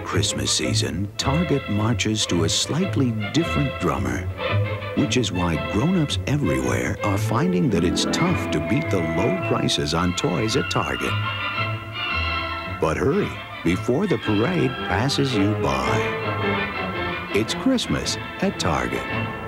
Christmas season, Target marches to a slightly different drummer, which is why grown-ups everywhere are finding that it's tough to beat the low prices on toys at Target. But hurry, before the parade passes you by. It's Christmas at Target.